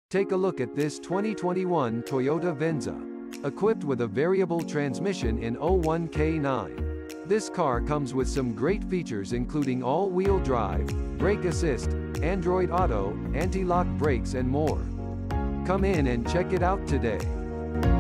Take a look at this 2021 Toyota Venza. Equipped with a variable transmission in 01K9. This car comes with some great features including all-wheel drive, brake assist, Android Auto, anti-lock brakes and more. Come in and check it out today.